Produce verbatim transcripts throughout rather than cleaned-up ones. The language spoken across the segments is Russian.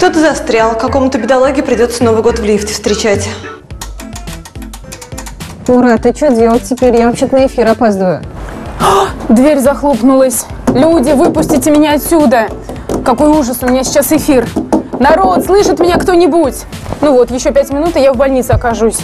что ты застрял? Какому-то бедолаге придется Новый год в лифте встречать. Мурат, ты что делать теперь? Я вообще-то на эфир опаздываю. Дверь захлопнулась. Люди, выпустите меня отсюда. Какой ужас, у меня сейчас эфир. Народ, слышит меня кто-нибудь? Ну вот, еще пять минут, и я в больнице окажусь.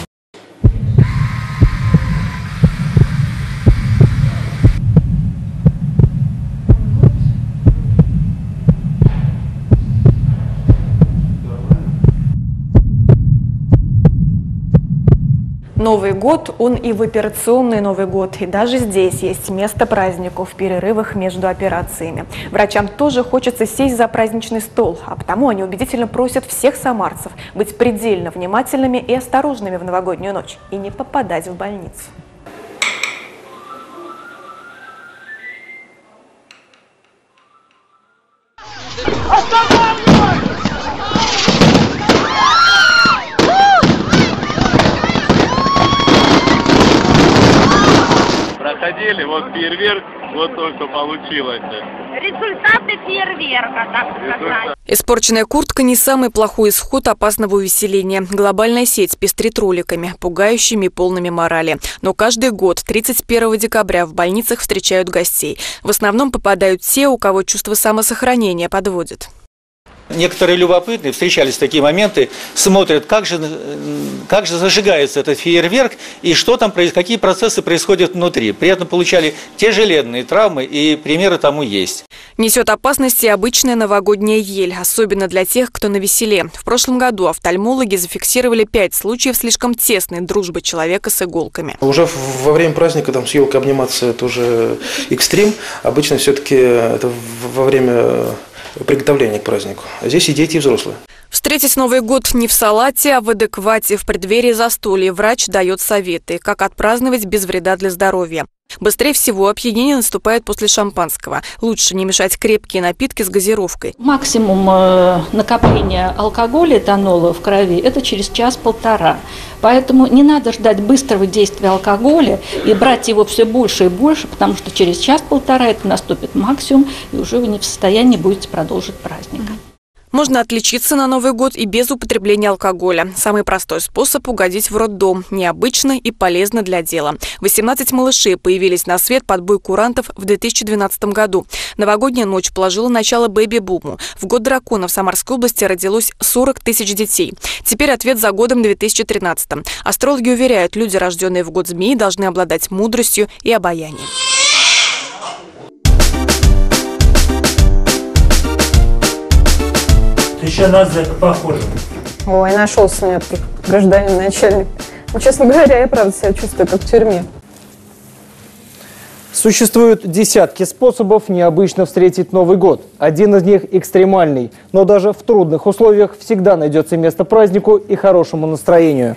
Новый год, он и в операционный Новый год. И даже здесь есть место празднику в перерывах между операциями. Врачам тоже хочется сесть за праздничный стол, а потому они убедительно просят всех самарцев быть предельно внимательными и осторожными в новогоднюю ночь и не попадать в больницу. Проходили, вот фейерверк, вот только получилось. Результаты фейерверка, так сказать. Испорченная куртка не самый плохой исход опасного увеселения. Глобальная сеть пестрит роликами, пугающими и полными морали. Но каждый год, тридцать первого декабря, в больницах встречают гостей. В основном попадают те, у кого чувство самосохранения подводит. Некоторые любопытные, встречались такие моменты, смотрят, как же, как же зажигается этот фейерверк и что там, какие процессы происходят внутри. При этом получали тяжеленные травмы, и примеры тому есть. Несет опасности обычная новогодняя ель, особенно для тех, кто навеселе. В прошлом году офтальмологи зафиксировали пять случаев слишком тесной дружбы человека с иголками. Уже во время праздника там с елкой обниматься – это уже экстрим. Обычно все-таки это во время приготовления к празднику. А здесь и дети, и взрослые. Встретить Новый год не в салате, а в адеквате. В преддверии застолья врач дает советы, как отпраздновать без вреда для здоровья. Быстрее всего опьянение наступает после шампанского. Лучше не мешать крепкие напитки с газировкой. Максимум накопления алкоголя, этанола в крови – это через час-полтора. Поэтому не надо ждать быстрого действия алкоголя и брать его все больше и больше, потому что через час-полтора это наступит максимум, и уже вы не в состоянии будете продолжить праздник. Можно отличиться на Новый год и без употребления алкоголя. Самый простой способ угодить в роддом. Необычно и полезно для дела. восемнадцать малышей появились на свет под бой курантов в две тысячи двенадцатом году. Новогодняя ночь положила начало бэби-буму. В год дракона в Самарской области родилось сорок тысяч детей. Теперь ответ за годом две тысячи тринадцатым. Астрологи уверяют, люди, рожденные в год змеи, должны обладать мудростью и обаянием. Еще на зэка похоже. Ой, нашелся мне тут гражданин начальник. Ну, честно говоря, я правда себя чувствую как в тюрьме. Существуют десятки способов необычно встретить Новый год. Один из них экстремальный. Но даже в трудных условиях всегда найдется место празднику и хорошему настроению.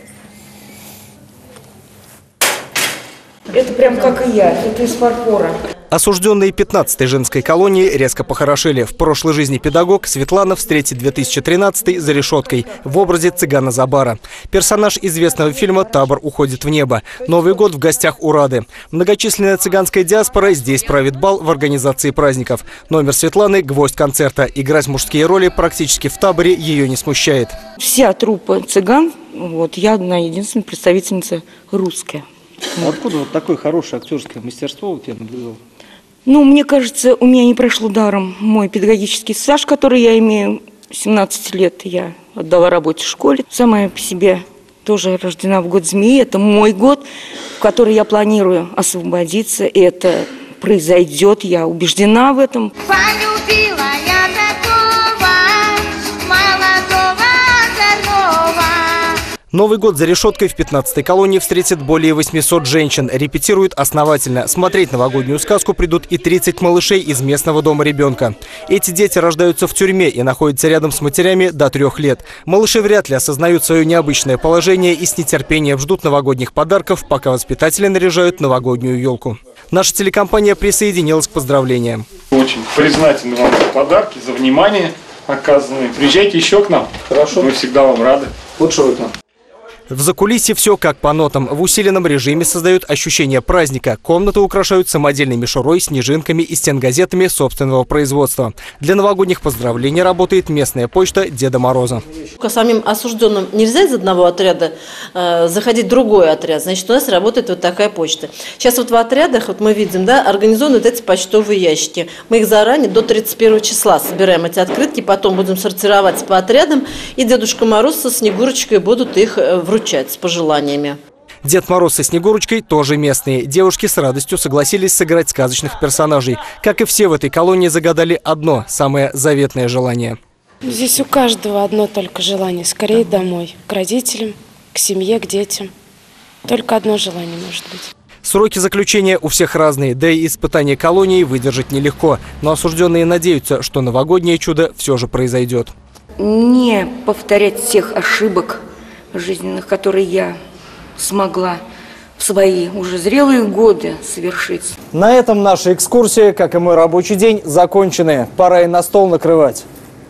Это прям как и я, это из фарфора. Осужденные пятнадцатой женской колонии резко похорошели. В прошлой жизни педагог Светлана встретит две тысячи тринадцатый за решеткой в образе цыгана Забара. Персонаж известного фильма «Табор уходит в небо». Новый год в гостях у Рады. Многочисленная цыганская диаспора здесь правит бал в организации праздников. Номер Светланы – гвоздь концерта. Играть мужские роли практически в таборе ее не смущает. Вся труппа цыган, вот, я одна единственная представительница русская. А откуда вот такое хорошее актерское мастерство у тебя наблюдал? Ну, мне кажется, у меня не прошло даром мой педагогический стаж, который я имею семнадцать лет. Я отдала работе в школе. Сама по себе тоже рождена в год змеи. Это мой год, в который я планирую освободиться. И это произойдет, я убеждена в этом. Полюбила я такого молодого озорного. Новый год за решеткой в пятнадцатой колонии встретит более восьмисот женщин. Репетируют основательно. Смотреть новогоднюю сказку придут и тридцать малышей из местного дома ребенка. Эти дети рождаются в тюрьме и находятся рядом с матерями до трех лет. Малыши вряд ли осознают свое необычное положение и с нетерпением ждут новогодних подарков, пока воспитатели наряжают новогоднюю елку. Наша телекомпания присоединилась к поздравлениям. Очень признательны вам за подарки, за внимание оказанное. Приезжайте еще к нам. Хорошо. Мы всегда вам рады. Лучше вы к нам. В закулисье все как по нотам. В усиленном режиме создают ощущение праздника. Комнаты украшают самодельной мишурой, снежинками и стенгазетами собственного производства. Для новогодних поздравлений работает местная почта Деда Мороза. Самим осужденным нельзя из одного отряда э, заходить в другой отряд. Значит, у нас работает вот такая почта. Сейчас вот в отрядах, вот мы видим, да, организованы вот эти почтовые ящики. Мы их заранее до тридцать первого числа собираем, эти открытки, потом будем сортировать по отрядам, и Дедушка Мороз со Снегурочкой будут их вручать с пожеланиями. Дед Мороз со Снегурочкой тоже местные. Девушки с радостью согласились сыграть сказочных персонажей. Как и все в этой колонии, загадали одно, самое заветное желание. Здесь у каждого одно только желание – скорее домой, к родителям, к семье, к детям. Только одно желание может быть. Сроки заключения у всех разные, да и испытания колонии выдержать нелегко. Но осужденные надеются, что новогоднее чудо все же произойдет. Не повторять всех ошибок жизненных, которые я смогла в свои уже зрелые годы совершить. На этом наша экскурсия, как и мой рабочий день, закончены. Пора и на стол накрывать.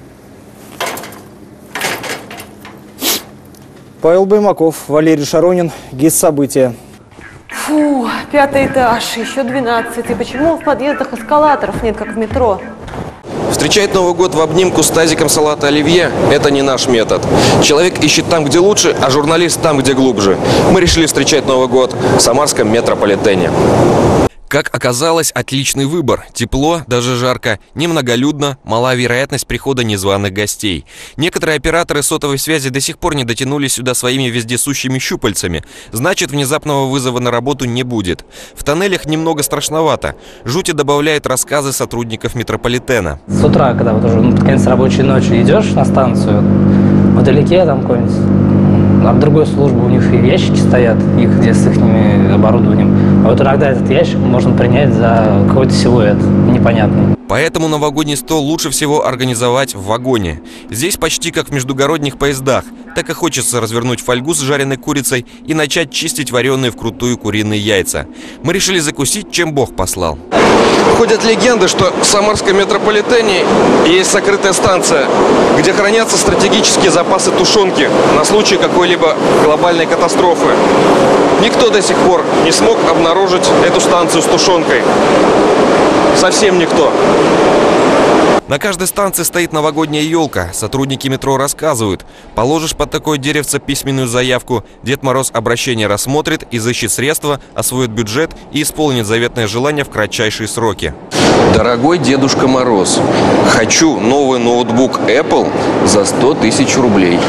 Павел Баймаков, Валерий Шаронин, ГИС «События». Фу, пятый этаж, еще двенадцать. И почему в подъездах эскалаторов нет, как в метро? Встречать Новый год в обнимку с тазиком салата оливье – это не наш метод. Человек ищет там, где лучше, а журналист там, где глубже. Мы решили встречать Новый год в самарском метрополитене. Как оказалось, отличный выбор. Тепло, даже жарко, немноголюдно, мала вероятность прихода незваных гостей. Некоторые операторы сотовой связи до сих пор не дотянулись сюда своими вездесущими щупальцами. Значит, внезапного вызова на работу не будет. В тоннелях немного страшновато. Жути добавляют рассказы сотрудников метрополитена. С утра, когда вот уже ну, под конец рабочей ночи идешь на станцию, вдалеке там какой-нибудь... От другой службы у них ящики стоят, их где с их оборудованием. А вот иногда этот ящик можно принять за какой-то силуэт непонятный. Поэтому новогодний стол лучше всего организовать в вагоне. Здесь почти как в междугородних поездах. Так и хочется развернуть фольгу с жареной курицей и начать чистить вареные вкрутую куриные яйца. Мы решили закусить, чем Бог послал. Ходят легенды, что в самарском метрополитене есть закрытая станция, где хранятся стратегические запасы тушенки на случай какой-либо глобальной катастрофы. Никто до сих пор не смог обнаружить эту станцию с тушенкой. Совсем никто. На каждой станции стоит новогодняя елка. Сотрудники метро рассказывают. Положишь под такое деревце письменную заявку, Дед Мороз обращение рассмотрит, изыщет средства, освоит бюджет и исполнит заветное желание в кратчайшие сроки. Дорогой Дедушка Мороз, хочу новый ноутбук Apple за сто тысяч рублей.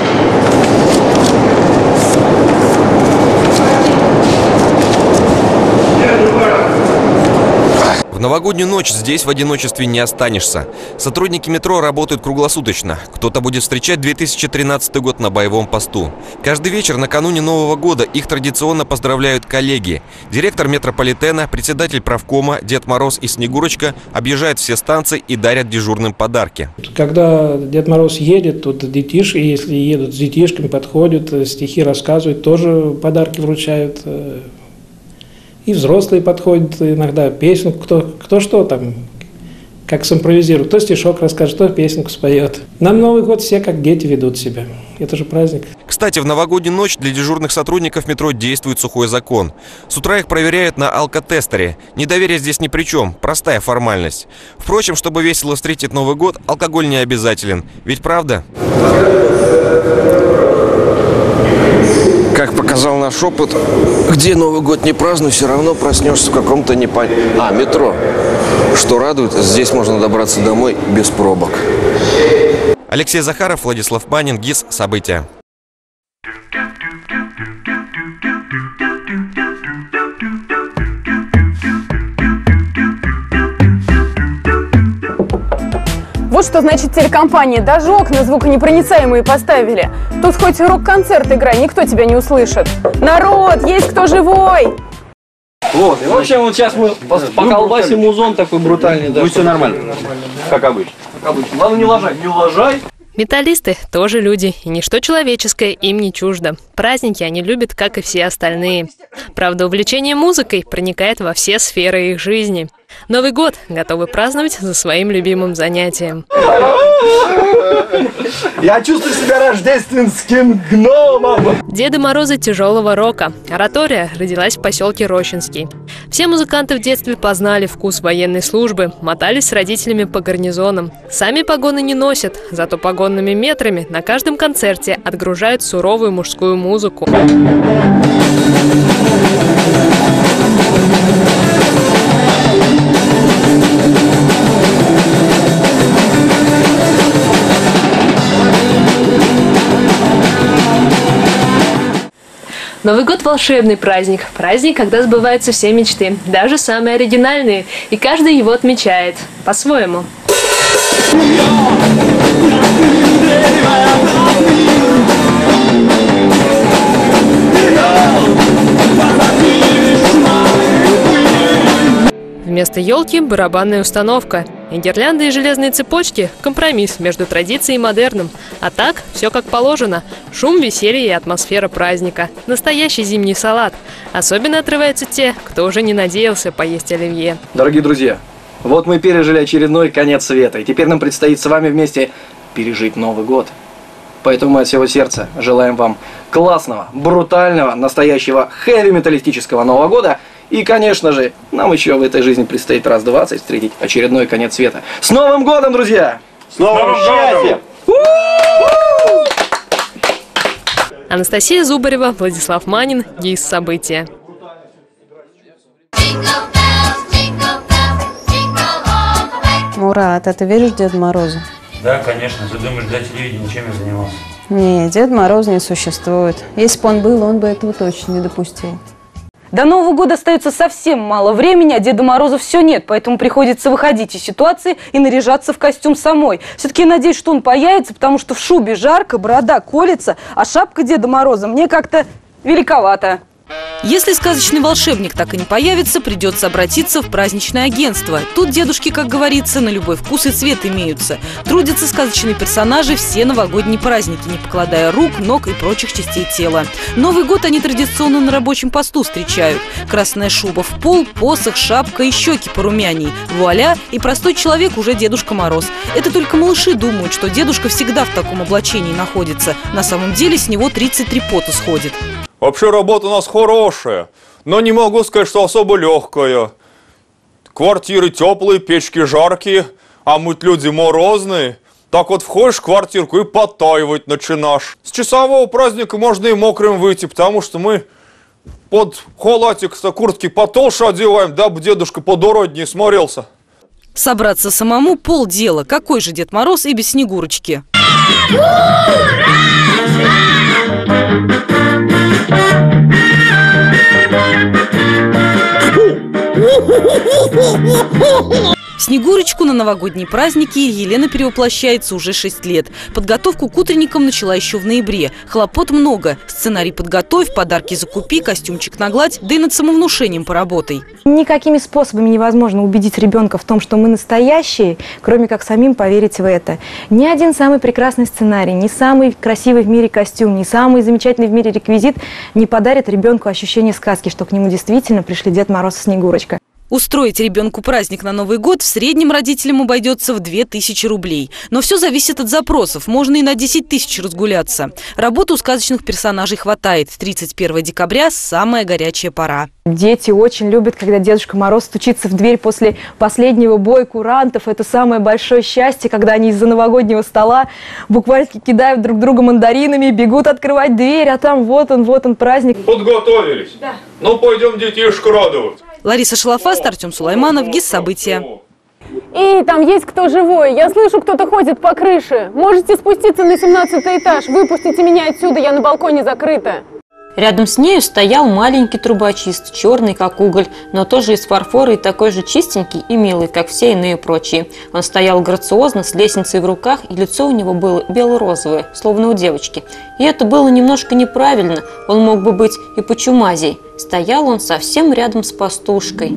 В новогоднюю ночь здесь в одиночестве не останешься. Сотрудники метро работают круглосуточно. Кто-то будет встречать две тысячи тринадцатый год на боевом посту. Каждый вечер накануне Нового года их традиционно поздравляют коллеги. Директор метрополитена, председатель правкома, Дед Мороз и Снегурочка объезжают все станции и дарят дежурным подарки. Когда Дед Мороз едет, тут детишки, если едут с детишками, подходят, стихи рассказывают, тоже подарки вручают. И взрослые подходят, иногда песенку, кто, кто что там, как симпровизирует. Кто стишок расскажет, кто песенку споет. На Новый год все как дети ведут себя. Это же праздник. Кстати, в новогоднюю ночь для дежурных сотрудников метро действует сухой закон. С утра их проверяют на алкотестере. Недоверие здесь ни при чем, простая формальность. Впрочем, чтобы весело встретить Новый год, алкоголь не обязателен. Ведь правда? Как показал наш опыт, где Новый год не празднуй, все равно проснешься в каком-то непонятном... А, метро. Что радует, здесь можно добраться домой без пробок. Алексей Захаров, Владислав Панин, ГИС «События». Вот что значит телекомпания. Даже окна звуконепроницаемые поставили. Тут хоть рок-концерт играй, никто тебя не услышит. Народ, есть кто живой? Вот, и в общем, вот сейчас мы поколбасим музон такой брутальный. Да, будет все нормально. Как обычно. Как обычно. Главное, не лажай. Не лажай. Металлисты тоже люди, и ничто человеческое им не чуждо. Праздники они любят, как и все остальные. Правда, увлечение музыкой проникает во все сферы их жизни. Новый год готовы праздновать за своим любимым занятием. Я чувствую себя рождественским гномом. Деды Морозы тяжелого рока. Оратория родилась в поселке Рощинский. Все музыканты в детстве познали вкус военной службы, мотались с родителями по гарнизонам. Сами погоны не носят, зато погонными метрами на каждом концерте отгружают суровую мужскую музыку. Новый год – волшебный праздник. Праздник, когда сбываются все мечты, даже самые оригинальные. И каждый его отмечает по-своему. Вместо елки – барабанная установка. И гирлянды и железные цепочки – компромисс между традицией и модерном. А так, все как положено. Шум, веселье и атмосфера праздника. Настоящий зимний салат. Особенно отрываются те, кто уже не надеялся поесть оливье. Дорогие друзья, вот мы пережили очередной конец света. И теперь нам предстоит с вами вместе пережить Новый год. Поэтому мы от всего сердца желаем вам классного, брутального, настоящего хэви-металлистического Нового года. И, конечно же, нам еще в этой жизни предстоит раз двадцать встретить очередной конец света. С Новым годом, друзья! С новым счастьем! Анастасия Зубарева, Владислав Манин, ГИС «События». Мурат, а ты веришь в Деда Мороза? Да, конечно. Ты думаешь, для телевидения чем я занимался? Не, Дед Мороз не существует. Если бы он был, он бы этого точно не допустил. До Нового года остается совсем мало времени, а Деда Мороза все нет, поэтому приходится выходить из ситуации и наряжаться в костюм самой. Все-таки я надеюсь, что он появится, потому что в шубе жарко, борода колется, а шапка Деда Мороза мне как-то великовата. Если сказочный волшебник так и не появится, придется обратиться в праздничное агентство. Тут дедушки, как говорится, на любой вкус и цвет имеются. Трудятся сказочные персонажи все новогодние праздники, не покладая рук, ног и прочих частей тела. Новый год они традиционно на рабочем посту встречают. Красная шуба в пол, посох, шапка и щеки порумяней. Вуаля, и простой человек уже Дедушка Мороз. Это только малыши думают, что дедушка всегда в таком облачении находится. На самом деле с него тридцать три пота сходит. Вообще работа у нас хорошая, но не могу сказать, что особо легкая. Квартиры теплые, печки жаркие, а мы люди морозные. Так вот входишь в квартирку и подтаивать начинаешь. С часового праздника можно и мокрым выйти, потому что мы под халатик-то куртки потолще одеваем, дабы дедушка по дороге не смотрелся. Собраться самому полдела. Какой же Дед Мороз и без Снегурочки? В Снегурочку на новогодние праздники Елена перевоплощается уже шесть лет. Подготовку к утренникам начала еще в ноябре. Хлопот много. Сценарий подготовь, подарки закупи, костюмчик нагладь, да и над самовнушением поработай. Никакими способами невозможно убедить ребенка в том, что мы настоящие, кроме как самим поверить в это. Ни один самый прекрасный сценарий, ни самый красивый в мире костюм, ни самый замечательный в мире реквизит не подарит ребенку ощущение сказки, что к нему действительно пришли Дед Мороз и Снегурочка. Устроить ребенку праздник на Новый год в среднем родителям обойдется в две тысячи рублей. Но все зависит от запросов. Можно и на десять тысяч разгуляться. Работы у сказочных персонажей хватает. тридцать первого декабря – самая горячая пора. Дети очень любят, когда Дедушка Мороз стучится в дверь после последнего боя курантов. Это самое большое счастье, когда они из-за новогоднего стола буквально кидают друг друга мандаринами, бегут открывать дверь, а там вот он, вот он праздник. Подготовились? Да. Ну, пойдем детишек радовать. Лариса Шалафаст, Артем Сулайманов, ГИС «События». Эй, там есть кто живой? Я слышу, кто-то ходит по крыше. Можете спуститься на семнадцатый этаж. Выпустите меня отсюда, я на балконе закрыта. Рядом с нею стоял маленький трубочист, черный как уголь, но тоже из фарфора и такой же чистенький и милый, как все иные прочие. Он стоял грациозно, с лестницей в руках, и лицо у него было бело-розовое, словно у девочки. И это было немножко неправильно, он мог бы быть и почумазей. Стоял он совсем рядом с пастушкой.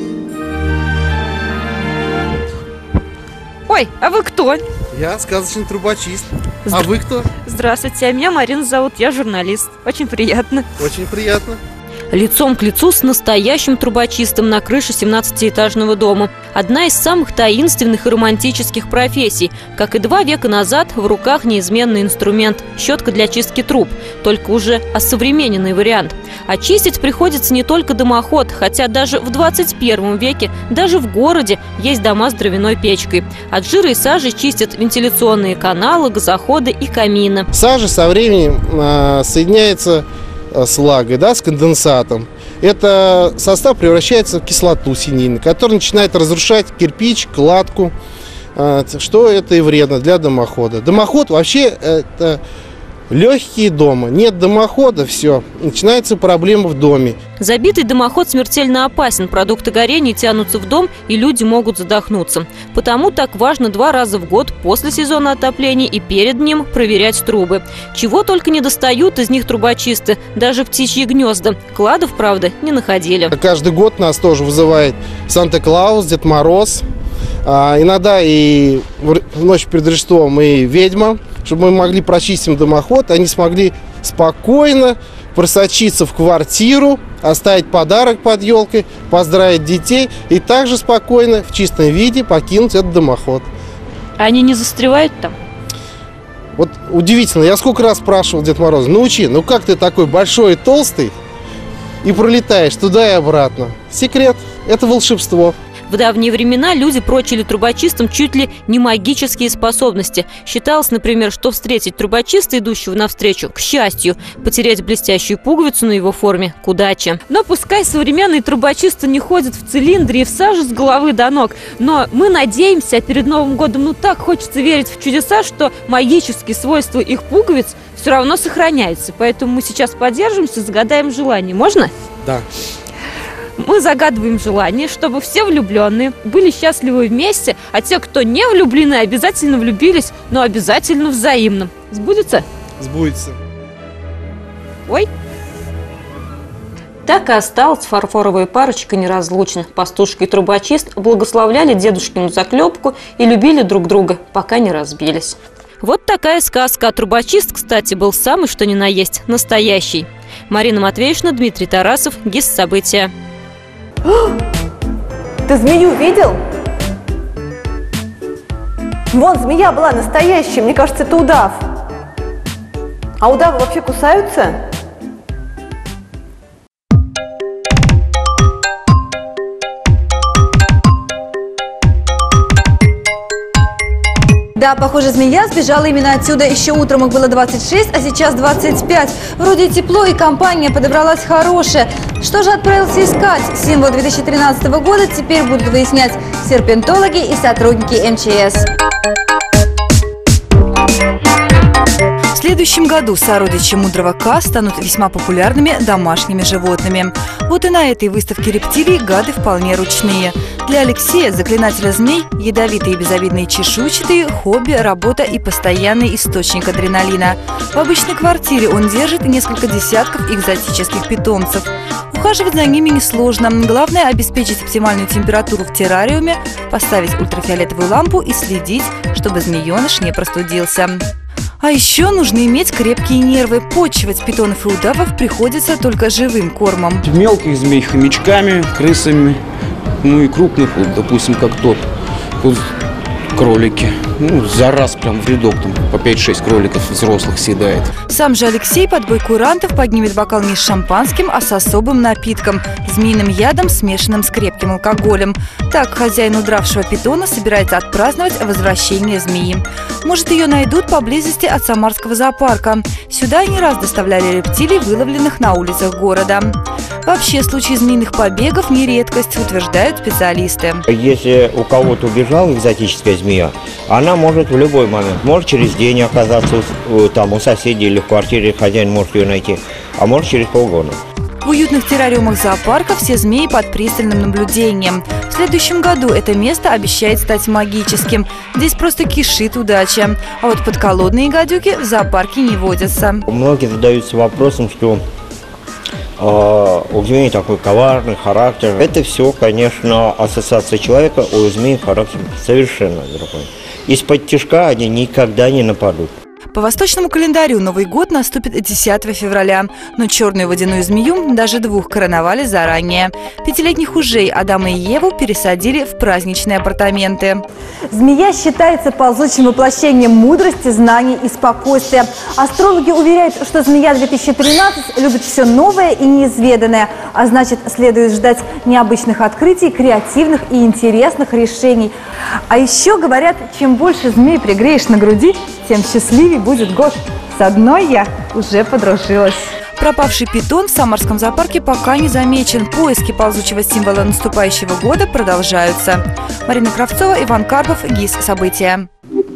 Ой, а вы кто? Я сказочный трубочист. Здра... А вы кто? Здравствуйте, меня Марина зовут, я журналист. Очень приятно. Очень приятно. лицом к лицу с настоящим трубочистом на крыше семнадцатиэтажного дома. Одна из самых таинственных и романтических профессий. Как и два века назад, в руках неизменный инструмент – щетка для чистки труб, только уже осовремененный вариант. Очистить приходится не только дымоход, хотя даже в двадцать первом веке, даже в городе есть дома с дровяной печкой. От жира и сажи чистят вентиляционные каналы, газоходы и камины. Сажа со временем э, соединяется с влагой, да, с конденсатом. Это состав превращается в кислоту синильную, которая начинает разрушать кирпич, кладку, э, что это и вредно для дымохода. Дымоход вообще это легкие дома. Нет дымохода, все, начинается проблема в доме. Забитый дымоход смертельно опасен. Продукты горения тянутся в дом, и люди могут задохнуться. Потому так важно два раза в год после сезона отопления и перед ним проверять трубы. Чего только не достают из них трубочисты, даже птичьи гнезда. Кладов, правда, не находили. Каждый год нас тоже вызывает Санта-Клаус, Дед Мороз. А, иногда и в ночь перед Рождеством и ведьма, чтобы мы могли прочистить дымоход, они смогли спокойно просочиться в квартиру, оставить подарок под елкой, поздравить детей и также спокойно в чистом виде покинуть этот дымоход. Они не застревают там? Вот удивительно, я сколько раз спрашивал Дед Мороз: научи, ну как ты такой большой и толстый и пролетаешь туда и обратно? Секрет, это волшебство. В давние времена люди прочили трубочистам чуть ли не магические способности. Считалось, например, что встретить трубочиста, идущего навстречу, к счастью, потерять блестящую пуговицу на его форме – к удаче. Но пускай современные трубочисты не ходят в цилиндре и в саже с головы до ног, но мы надеемся, а перед Новым годом ну так хочется верить в чудеса, что магические свойства их пуговиц все равно сохраняются. Поэтому мы сейчас подержимся, загадаем желание. Можно? Да. Мы загадываем желание, чтобы все влюбленные были счастливы вместе, а те, кто не влюблены, обязательно влюбились, но обязательно взаимно. Сбудется? Сбудется. Ой. Так и осталась фарфоровая парочка неразлучных. Пастушка и трубочист благословляли дедушкину заклепку и любили друг друга, пока не разбились. Вот такая сказка. А трубочист, кстати, был самый что ни на есть настоящий. Марина Матвеевна, Дмитрий Тарасов, ГИС «События». Ты змею видел? Вон, змея была настоящая. Мне кажется, это удав. А удавы вообще кусаются? Да, похоже, змея сбежала именно отсюда. Еще утром их было двадцать шесть, а сейчас двадцать пять. Вроде тепло, и компания подобралась хорошая. Что же отправился искать? Символ две тысячи тринадцатого года теперь будут выяснять серпентологи и сотрудники эм че эс. В следующем году сородичи мудрого Ка станут весьма популярными домашними животными. Вот и на этой выставке рептилий гады вполне ручные. Для Алексея, заклинателя змей, ядовитые и безобидные чешуйчатые – хобби, работа и постоянный источник адреналина. В обычной квартире он держит несколько десятков экзотических питомцев. Ухаживать за ними несложно. Главное – обеспечить оптимальную температуру в террариуме, поставить ультрафиолетовую лампу и следить, чтобы змееныш не простудился. А еще нужно иметь крепкие нервы. Почивать питонов и удавов приходится только живым кормом. Мелких змей хомячками, крысами, ну и крупных, вот, допустим, как тот, вот, кролики. Ну, за раз прям в рядок там по пять-шесть кроликов взрослых съедает. Сам же Алексей под бой курантов поднимет бокал не с шампанским, а с особым напитком – змеиным ядом, смешанным с крепким алкоголем. Так хозяин удравшего питона собирается отпраздновать возвращение змеи. Может, ее найдут поблизости от Самарского зоопарка. Сюда не раз доставляли рептилий, выловленных на улицах города. Вообще, случаи змеиных побегов не редкость, утверждают специалисты. Если у кого-то убежала экзотическая змея, она может в любой момент, может через день оказаться у, там, у соседей или в квартире, хозяин может ее найти, а может через полгода. В уютных террариумах зоопарка все змеи под пристальным наблюдением. В следующем году это место обещает стать магическим. Здесь просто кишит удача. А вот подколодные гадюки в зоопарке не водятся. Многие задаются вопросом, что э, у змеи такой коварный характер. Это все, конечно, ассоциация человека, у змеи характер совершенно другой. Из-под тишка они никогда не нападут. По восточному календарю Новый год наступит десятого февраля, но черную водяную змею, даже двух, короновали заранее. Пятилетних ужей Адама и Еву пересадили в праздничные апартаменты. Змея считается ползучим воплощением мудрости, знаний и спокойствия. Астрологи уверяют, что змея две тысячи тринадцать любит все новое и неизведанное, а значит, следует ждать необычных открытий, креативных и интересных решений. А еще говорят, чем больше змей пригреешь на груди, тем счастливее будет год. С одной я уже подружилась. Пропавший питон в Самарском зоопарке пока не замечен. Поиски ползучего символа наступающего года продолжаются. Марина Кравцова, Иван Карпов, ГИС «События».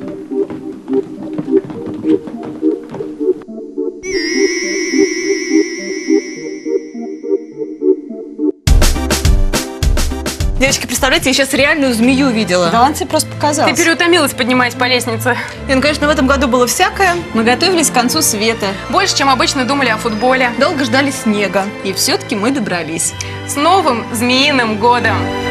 Девочки, представляете, я сейчас реальную змею видела. Да ладно, тебе просто показалось. Ты переутомилась, поднимаясь по лестнице. И, ну, конечно, в этом году было всякое. Мы готовились к концу света. Больше, чем обычно думали о футболе. Долго ждали снега. И все-таки мы добрались. С Новым Змеиным годом!